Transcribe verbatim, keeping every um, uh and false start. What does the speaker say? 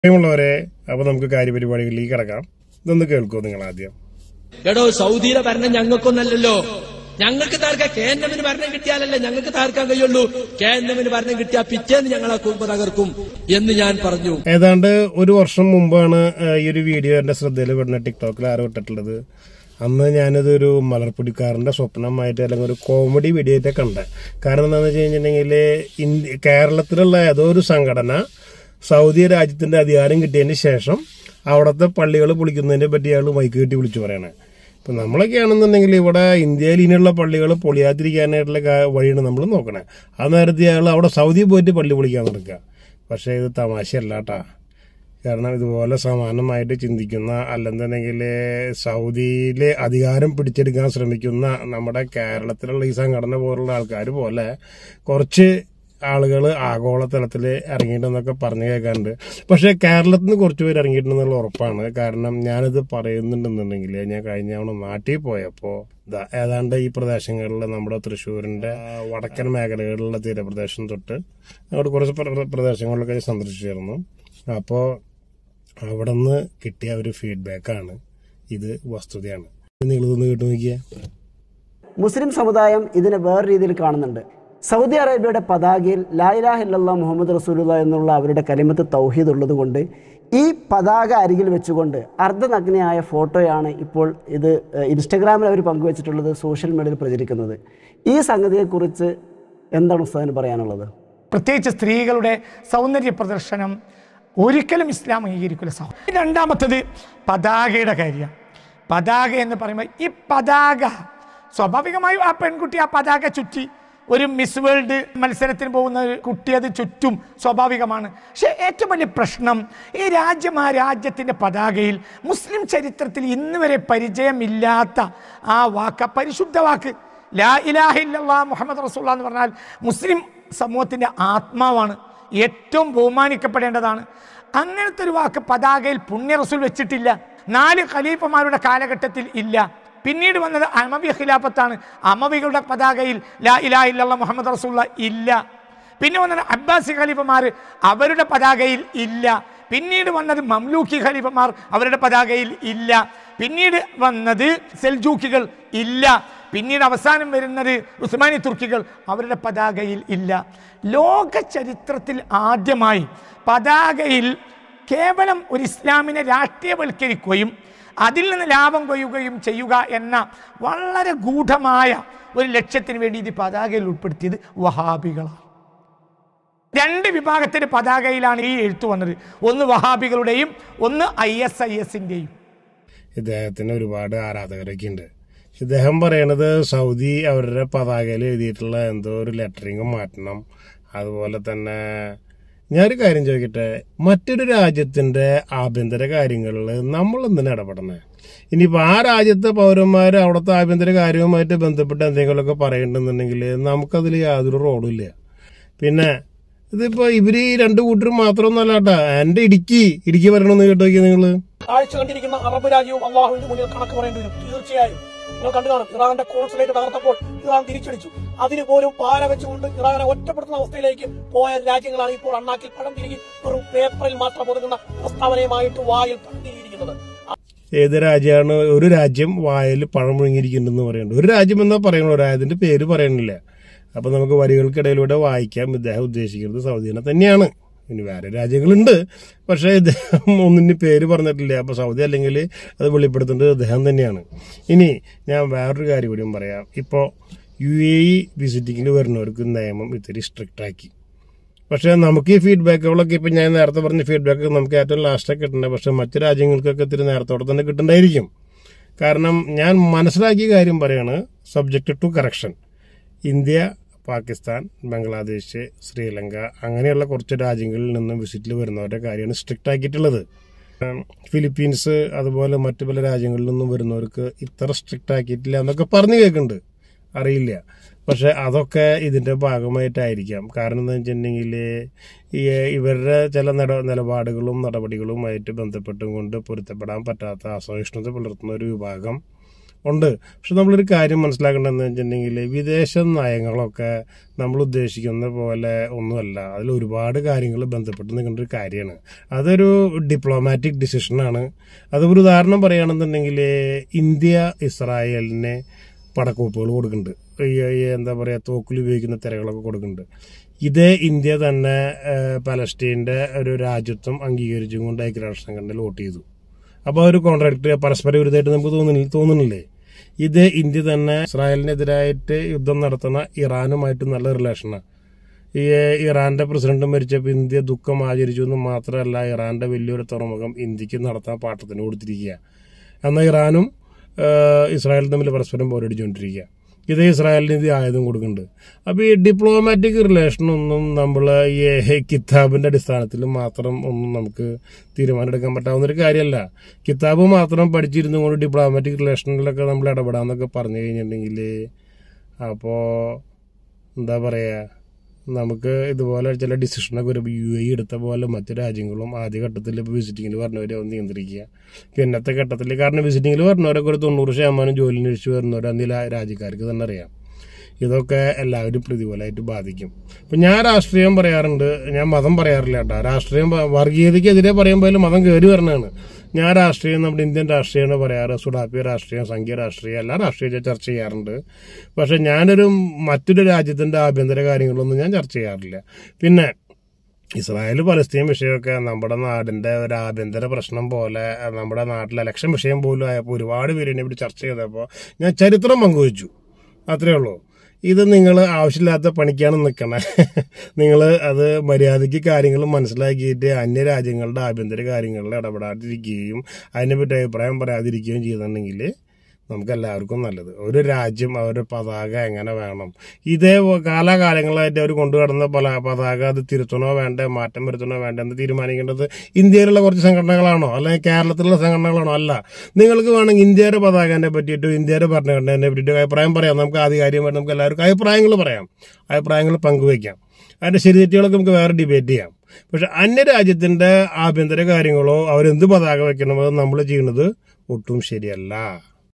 പ്രിയമുള്ളവരെ, അപ്പൊ നമുക്ക് കാര്യപരിപാടികളിലേക്ക് കിടക്കാം. ഇതൊന്ന് കേൾക്കൂ നിങ്ങൾ ആദ്യം. എടോ, സൗദിയിലെ ഭരണം ഞങ്ങൾക്കൊന്നല്ലല്ലോ. ഞങ്ങൾക്ക് താർക്കാൻ കേന്ദ്രമിന് ഭരണം കിട്ടിയാലല്ലേ ഞങ്ങൾക്ക് താർക്കാൻ കഴിയുള്ളൂ. കേന്ദ്രമിന് ഭരണം കിട്ടിയാൽ പിറ്റേന്ന് ഞങ്ങളെ കുടുംബ തകർക്കും എന്ന് ഞാൻ പറഞ്ഞു. ഏതാണ്ട് ഒരു വർഷം മുമ്പാണ് ഈ ഒരു വീഡിയോ എന്റെ ശ്രദ്ധയിൽ പെടുന്ന ടിക്ടോക്കിൽ ആരോ ഇട്ടിട്ടുള്ളത്. അന്ന് ഞാനിതൊരു മലർപ്പൊടിക്കാരന്റെ സ്വപ്നമായിട്ട് അല്ലെങ്കിൽ ഒരു കോമഡി വീഡിയോ ആയിട്ട് കണ്ടത്. കാരണം എന്താണെന്ന് വെച്ച് കഴിഞ്ഞിട്ടുണ്ടെങ്കിൽ ഇന്ത്യ കേരളത്തിലുള്ള ഏതോ ഒരു സംഘടന സൗദി രാജ്യത്തിന്റെ അധികാരം കിട്ടിയതിന് ശേഷം അവിടുത്തെ പള്ളികൾ പൊളിക്കുന്നതിനെ പറ്റി അയാൾ മൈക്ക് കെട്ടി വിളിച്ചു പറയണേ. ഇപ്പം നമ്മളൊക്കെ ആണെന്നുണ്ടെങ്കിൽ ഇവിടെ ഇന്ത്യയിൽ ഇനിയുള്ള പള്ളികൾ പൊളിയാതിരിക്കാനായിട്ടുള്ള വഴിയാണ് നമ്മൾ നോക്കണേ. ആ നേരത്തെ അയാൾ അവിടെ സൗദി പോയിട്ട് പള്ളി പൊളിക്കാൻ നടക്കുക. പക്ഷേ ഇത് തമാശയല്ല കേട്ടാ. കാരണം ഇതുപോലെ സമാനമായിട്ട് ചിന്തിക്കുന്ന അല്ലെന്നുണ്ടെങ്കിൽ സൗദിയിലെ അധികാരം പിടിച്ചെടുക്കാൻ ശ്രമിക്കുന്ന നമ്മുടെ കേരളത്തിലുള്ള ഈ സംഘടന പോലുള്ള ആൾക്കാർ പോലെ കുറച്ച് ആളുകൾ ആഗോളതലത്തിൽ ഇറങ്ങിയിട്ടെന്നൊക്കെ പറഞ്ഞു കേൾക്കാറുണ്ട്. പക്ഷേ കേരളത്തിൽ നിന്ന് കുറച്ച് പേര് ഇറങ്ങിയിട്ടുണ്ടെന്നുള്ള ഉറപ്പാണ്. കാരണം ഞാനിത് പറയുന്നുണ്ടെന്നുണ്ടെങ്കിൽ ഞാൻ കഴിഞ്ഞ തവണ നാട്ടിൽ പോയപ്പോൾ ഏതാണ്ട് ഈ പ്രദേശങ്ങളിൽ നമ്മുടെ തൃശ്ശൂരിന്റെ വടക്കൻ മേഖലകളിലുള്ള തീരപ്രദേശം തൊട്ട് അങ്ങോട്ട് കുറച്ച് പ്രദേശങ്ങളിലൊക്കെ സന്ദർശിച്ചിരുന്നു. അപ്പോൾ അവിടെ നിന്ന് കിട്ടിയ ഒരു ഫീഡ്ബാക്കാണ് ഇത്. വസ്തുതയാണ്. നിങ്ങളിതൊന്ന് കേട്ടു നോക്കിയേ. മുസ്ലിം സമുദായം ഇതിനെ വേറെ രീതിയിൽ കാണുന്നുണ്ട്. സൗദി അറേബ്യയുടെ പതാകയിൽ ലാ ഇലാഹ ഇല്ലല്ലാഹ് മുഹമ്മദ് റസൂലുള്ളാഹ് എന്നുള്ള അവരുടെ കലിമത്ത് തൗഹീദ് ഉള്ളത് കൊണ്ട് ഈ പതാക അരികിൽ വെച്ചുകൊണ്ട് അർദ്ധനഗ്നയായ ഫോട്ടോയാണ് ഇപ്പോൾ ഇത് ഇൻസ്റ്റഗ്രാമിൽ അവർ പങ്കുവച്ചിട്ടുള്ളത്, സോഷ്യൽ മീഡിയയിൽ പ്രചരിക്കുന്നത്. ഈ സംഗതിയെക്കുറിച്ച് എന്താണ് ഉസ്താദിന് പറയാനുള്ളത്? പ്രത്യേകിച്ച് സ്ത്രീകളുടെ സൗന്ദര്യ പ്രദർശനം ഒരിക്കലും ഇസ്ലാം അംഗീകരിക്കില്ല. സൗ രണ്ടാമത്തത് പതാകയുടെ കാര്യം. പതാക എന്ന് പറയുമ്പോൾ ഈ പതാക സ്വാഭാവികമായും ആ പെൺകുട്ടി ആ പതാക ചുറ്റി ഒരു മിസ് വേൾഡ് മത്സരത്തിന് പോകുന്ന ഒരു കുട്ടി അത് ചുറ്റും സ്വാഭാവികമാണ്. പക്ഷേ ഏറ്റവും വലിയ പ്രശ്നം ഈ രാജ്യം ആ രാജ്യത്തിൻ്റെ പതാകയിൽ മുസ്ലിം ചരിത്രത്തിൽ ഇന്ന് വരെ പരിചയമില്ലാത്ത ആ വാക്ക്, പരിശുദ്ധ വാക്ക് ലാ ഇലാഹ ഇല്ലല്ലാഹ് മുഹമ്മദ് റസൂലുള്ളാഹ് എന്ന് പറഞ്ഞാൽ മുസ്ലിം സമൂഹത്തിൻ്റെ ആത്മാവാണ്, ഏറ്റവും ബഹുമാനിക്കപ്പെടേണ്ടതാണ്. അങ്ങനത്തെ ഒരു വാക്ക് പതാകയിൽ പുണ്യ റസൂൽ വെച്ചിട്ടില്ല. നാല് ഖലീഫമാരുടെ കാലഘട്ടത്തിൽ ഇല്ല. പിന്നീട് വന്നത് അമവി ഖിലാഫത്താണ്. അമവികളുടെ പതാകയിൽ ലാ ഇലാഹ ഇല്ലല്ലാഹ് മുഹമ്മദ് റസൂലുള്ളാഹ് ഇല്ല. പിന്നെ വന്നത് അബ്ബാസി ഖലീഫമാർ, അവരുടെ പതാകയിൽ ഇല്ല. പിന്നീട് വന്നത് മംലൂക്കി ഖലീഫമാർ, അവരുടെ പതാകയിൽ ഇല്ല. പിന്നീട് വന്നത് സെൽജൂക്കികൾ ഇല്ല. പിന്നീട് അവസാനം വരുന്നത് ഉസ്മാനി തുർക്കികൾ, അവരുടെ പതാകയിൽ ഇല്ല. ലോക ചരിത്രത്തിൽ ആദ്യമായി പതാകയിൽ കേവലം ഒരു ഇസ്ലാമിനെ രാഷ്ട്രീയവൽക്കരിക്കുകയും അതിൽ നിന്ന് ലാഭം കൊയ്യുകയും ചെയ്യുക എന്ന വളരെ ഗൂഢമായ ഒരു ലക്ഷ്യത്തിന് വേണ്ടി ഇത് പതാകയിൽ ഉൾപ്പെടുത്തിയത് വഹാബികളാണ്. രണ്ട് വിഭാഗത്തിന്റെ പതാകയിലാണ് ഈ എഴുത്ത് വന്നത്. ഒന്ന് വഹാബികളുടെയും ഒന്ന് ഐ എസ് ഐ എസിന്റെയും. ഇദ്ദേഹത്തിന് ഒരുപാട് ആരാധകരൊക്കെ ഉണ്ട്. ഇദ്ദേഹം പറയണത് സൗദി അവരുടെ പതാകയിൽ എഴുതിയിട്ടുള്ള എന്തോ ഒരു ലെറ്ററിങ് മാറ്റണം. അതുപോലെ തന്നെ ഞാനൊരു കാര്യം ചോദിക്കട്ടെ, മറ്റൊരു രാജ്യത്തിന്റെ ആഭ്യന്തര കാര്യങ്ങളിൽ നമ്മൾ എന്തിനാ ഇടപെടണേ? ഇനിയിപ്പോൾ ആ രാജ്യത്തെ പൗരന്മാർ അവിടുത്തെ ആഭ്യന്തര കാര്യവുമായിട്ട് ബന്ധപ്പെട്ട് എന്തെങ്കിലുമൊക്കെ പറയണ്ടെന്നുണ്ടെങ്കിൽ നമുക്കതിൽ യാതൊരു റോളും ഇല്ല. പിന്നെ ഇതിപ്പോ ഇവര് ഈ രണ്ടു കൂട്ടരും മാത്രമൊന്നുമല്ല കേട്ടാ. എന്റെ ഇടുക്കി ഇടുക്കി പറയണമെന്ന് കേട്ടോ നിങ്ങള്. കാഴ്ച കണ്ടിരിക്കുന്ന അറബ് രാജ്യവും അള്ളാഹുവിന്റെ മുന്നിൽ കണക്ക് പറയേണ്ടി വരും. തീർച്ചയായും നിങ്ങൾ കണ്ടു കാണും. ഇറാന്റെ കോൺസുലേറ്റ് തകർത്തപ്പോൾ ഇറാൻ തിരിച്ചടിച്ചു. അതിന് പോലും പാര വെച്ചുകൊണ്ട് ഇറാനെ ഒറ്റപ്പെടുത്തുന്ന അവസ്ഥയിലേക്ക് പോയ രാജ്യങ്ങളാണ് ഇപ്പോൾ അണ്ണാക്കിൽ പഴം തിരികെ ഒരു പേപ്പറിൽ മാത്രം ഒതുങ്ങുന്ന പ്രസ്താവനയുമായിട്ട് വായിൽ തട്ടിയിരിക്കുന്നത്. ഏത് രാജ്യമാണ്? ഒരു രാജ്യം വായിൽ പഴം മുഴുങ്ങിയിരിക്കുന്നുണ്ടെന്ന് പറയുന്നുണ്ട്. ഒരു രാജ്യം എന്നാ പറയണോ, ഒരു രാജ്യത്തിന്റെ പേര് പറയണില്ല. അപ്പൊ നമുക്ക് വരികൾക്കിടയിലൂടെ വായിക്കാം ഇദ്ദേഹം ഉദ്ദേശിക്കുന്നത് സൗദിനെ തന്നെയാണ്. ഇനി വേറെ രാജ്യങ്ങളുണ്ട്, പക്ഷേ ഇദ്ദേഹം ഒന്നിന് പേര് പറഞ്ഞിട്ടില്ല. അപ്പൊ സൗദി അല്ലെങ്കിൽ അത് വെളിപ്പെടുത്തേണ്ടത് ഇദ്ദേഹം തന്നെയാണ്. ഇനി ഞാൻ വേറൊരു കാര്യം കൂടിയും പറയാം. ഇപ്പോൾ യു എ ഇ വിസിറ്റിങ്ങിന് വരുന്നവർക്ക് നിയമം ഇത്തിരി സ്ട്രിക്റ്റ് ആക്കി. പക്ഷേ നമുക്ക് ഈ ഫീഡ്ബാക്കുകളൊക്കെ ഇപ്പം ഞാൻ നേരത്തെ പറഞ്ഞ ഫീഡ്ബാക്ക് നമുക്ക് ഏറ്റവും ലാസ്റ്റൊക്കെ കിട്ടേണ്ടത്. പക്ഷെ മറ്റു രാജ്യങ്ങൾക്കൊക്കെ ഇത്തിരി നേരത്തോടെ തന്നെ കിട്ടേണ്ടായിരിക്കും. കാരണം ഞാൻ മനസ്സിലാക്കിയ കാര്യം പറയാണ്, subject to correction. India, Pakistan, Bangladesh, Sri Lanka അങ്ങനെയുള്ള കുറച്ച് രാജ്യങ്ങളിൽ നിന്നും വിസിറ്റിൽ വരുന്നവരുടെ കാര്യമാണ് സ്ട്രിക്റ്റ് ആക്കിയിട്ടുള്ളത്. ഫിലിപ്പീൻസ് അതുപോലെ മറ്റു പല രാജ്യങ്ങളിൽ നിന്നും വരുന്നവർക്ക് ഇത്ര സ്ട്രിക്റ്റ് ആക്കിയിട്ടില്ല എന്നൊക്കെ പറഞ്ഞു കേൾക്കുന്നുണ്ട്, അറിയില്ല. പക്ഷെ അതൊക്കെ ഇതിന്റെ ഭാഗമായിട്ടായിരിക്കാം. കാരണം എന്താ വെച്ചിട്ടുണ്ടെങ്കിൽ ഈ ഇവരുടെ ചില നട നിലപാടുകളും നടപടികളുമായിട്ട് ബന്ധപ്പെട്ടും കൊണ്ട് പൊരുത്തപ്പെടാൻ പറ്റാത്ത അസഹിഷ്ണുത പുലർത്തുന്ന ഒരു വിഭാഗം ഉണ്ട്. പക്ഷെ നമ്മളൊരു കാര്യം മനസ്സിലാക്കേണ്ടതെന്ന് വെച്ചിട്ടുണ്ടെങ്കിൽ വിദേശ നയങ്ങളൊക്കെ നമ്മൾ ഉദ്ദേശിക്കുന്ന പോലെ ഒന്നുമല്ല. അതിൽ ഒരുപാട് കാര്യങ്ങൾ ബന്ധപ്പെട്ട് നിൽക്കേണ്ട ഒരു കാര്യമാണ്. അതൊരു ഡിപ്ലോമാറ്റിക് ഡിസിഷനാണ്. അതൊരു ഉദാഹരണം പറയുകയാണെന്നുണ്ടെങ്കിൽ ഇന്ത്യ ഇസ്രായേലിനെ പടക്കോപ്പുകൾ കൊടുക്കുന്നുണ്ട്, എന്താ പറയുക, തോക്കിൽ ഉപയോഗിക്കുന്ന തിരകളൊക്കെ കൊടുക്കുന്നുണ്ട്. ഇതേ ഇന്ത്യ തന്നെ പലസ്തീൻ്റെ ഒരു രാജ്യത്വം അംഗീകരിച്ചും കൊണ്ട് ഐക്യരാഷ്ട്ര സംഘടനയിൽ വോട്ട് ചെയ്തു. അപ്പോൾ ഒരു കോൺട്രാക്ട് പരസ്പര വിരുദ്ധമായിട്ട് നമുക്ക് തോന്നുന്നില്ല തോന്നുന്നില്ലേ? ഇത് ഇന്ത്യ തന്നെ ഇസ്രായേലിനെതിരായിട്ട് യുദ്ധം നടത്തുന്ന ഇറാനുമായിട്ട് നല്ല റിലേഷനാണ്. ഈ ഇറാന്റെ പ്രസിഡന്റ് മരിച്ചപ്പോൾ ഇന്ത്യ ദുഃഖം ആചരിച്ചു എന്ന് മാത്രമല്ല, ഇറാന്റെ വലിയൊരു തുറമുഖം ഇന്ത്യക്ക് നടത്താൻ പാട്ടത്തിന് കൊടുത്തിരിക്കുക. എന്നാൽ ഇറാനും ഇസ്രായേലും തമ്മിൽ പരസ്പരം പോരടിച്ചുകൊണ്ടിരിക്കുക. ഇത് ഇസ്രായേലിന് ഇത് ആയുധം കൊടുക്കുന്നുണ്ട്. അപ്പോൾ ഈ ഡിപ്ലോമാറ്റിക് റിലേഷനൊന്നും നമ്മൾ ഈ കിതാബിൻ്റെ അടിസ്ഥാനത്തിൽ മാത്രം ഒന്നും നമുക്ക് തീരുമാനമെടുക്കാൻ പറ്റാവുന്നൊരു കാര്യമല്ല. കിതാബ് മാത്രം പഠിച്ചിരുന്നു കൊണ്ട് ഡിപ്ലോമാറ്റിക് റിലേഷനിലൊക്കെ നമ്മൾ ഇടപെടാമെന്നൊക്കെ പറഞ്ഞു കഴിഞ്ഞിട്ടുണ്ടെങ്കിൽ അപ്പോൾ എന്താ പറയുക, നമുക്ക് ഇതുപോലെ ചില ഡിസിഷനൊക്കെ വരുമ്പോൾ യു എ എടുത്ത പോലെ മറ്റു രാജ്യങ്ങളും ആദ്യഘട്ടത്തിൽ ഇപ്പോൾ വിസിറ്റിങ്ങിൽ പറഞ്ഞവരെ ഒന്ന് നിയന്ത്രിക്കുക. പിന്നത്തെ ഘട്ടത്തിൽ, കാരണം വിസിറ്റിങ്ങിൽ പറഞ്ഞവരൊക്കെ ഒരു തൊണ്ണൂറ് ശതമാനം ജോലി അന്വേഷിച്ച് വരുന്നവർ അന്നിൽ രാജ്യക്കാർക്ക് തന്നെ അറിയാം. ഇതൊക്കെ എല്ലാവരും പ്രതികൂലമായിട്ട് ബാധിക്കും. ഇപ്പം ഞാൻ രാഷ്ട്രീയം പറയാറുണ്ട്, ഞാൻ മതം പറയാറില്ല കേട്ടോ. രാഷ്ട്രീയം വർഗീയതയ്ക്കെതിരെ പറയുമ്പോൾ മതം കയറി വരണതാണ്. ഞാൻ രാഷ്ട്രീയം നമ്മുടെ ഇന്ത്യൻ രാഷ്ട്രീയമാണ് പറയാറ്. സുഡാപ്പി രാഷ്ട്രീയം, സംഘീയ രാഷ്ട്രീയം, എല്ലാ രാഷ്ട്രീയം ചർച്ച ചെയ്യാറുണ്ട്. പക്ഷെ ഞാനൊരു മറ്റൊരു രാജ്യത്തിൻ്റെ ആഭ്യന്തര കാര്യങ്ങളൊന്നും ഞാൻ ചർച്ച ചെയ്യാറില്ല. പിന്നെ ഇസ്രായേൽ പലസ്തീൻ വിഷയമൊക്കെ നമ്മുടെ നാടിൻ്റെ ഒരു ആഭ്യന്തര പ്രശ്നം പോലെ, നമ്മുടെ നാട്ടിലെ ഇലക്ഷൻ വിഷയം പോലും ആയപ്പോൾ ഒരുപാട് പേര് എന്നെ ഇവിടെ ചർച്ച ചെയ്തപ്പോൾ ഞാൻ ചരിത്രം പങ്കുവച്ചു. അത്രയേ ഉള്ളൂ. ഇത് നിങ്ങൾ ആവശ്യമില്ലാത്ത പണിക്കാണ് നിൽക്കണേ. നിങ്ങൾ അത് മര്യാദയ്ക്ക് കാര്യങ്ങൾ മനസ്സിലാക്കിയിട്ട് അന്യരാജ്യങ്ങളുടെ ആഭ്യന്തര കാര്യങ്ങളിൽ ഇടപെടാതിരിക്കുകയും അതിനെപ്പറ്റി അഭിപ്രായം പറയാതിരിക്കുകയും ചെയ്യുന്നുണ്ടെങ്കിൽ നമുക്ക് എല്ലാവർക്കും നല്ലത്. ഒരു രാജ്യം അവരുടെ പതാക എങ്ങനെ വേണം, ഇതേ കാലാകാലങ്ങളായിട്ട് അവർ കൊണ്ടുവരുന്ന പല പതാക അത് തിരുത്തണോ വേണ്ടേ, മാറ്റം വരുത്തണോ വേണ്ട എന്ന് തീരുമാനിക്കേണ്ടത് ഇന്ത്യയിലുള്ള കുറച്ച് സംഘടനകളാണോ അല്ലെങ്കിൽ കേരളത്തിലുള്ള സംഘടനകളാണോ? അല്ല. നിങ്ങൾക്ക് വേണമെങ്കിൽ ഇന്ത്യയുടെ പതാകനെ പറ്റിയിട്ടും ഇന്ത്യയുടെ ഭരണഘടനയെ പറ്റിയിട്ടും അഭിപ്രായം പറയാം. നമുക്ക് ആധികാരികമായിട്ട് നമുക്ക് എല്ലാവർക്കും അഭിപ്രായങ്ങൾ പറയാം, അഭിപ്രായങ്ങൾ പങ്കുവയ്ക്കാം. അതിൻ്റെ ശരി തെറ്റുകളൊക്കെ നമുക്ക് വേറെ ഡിബേറ്റ് ചെയ്യാം. പക്ഷെ അന്യരാജ്യത്തിൻ്റെ ആഭ്യന്തര കാര്യങ്ങളോ അവരെന്ത് പതാക വയ്ക്കണമോ നമ്മൾ ചെയ്യുന്നത് ഒട്ടും ശരിയല്ല.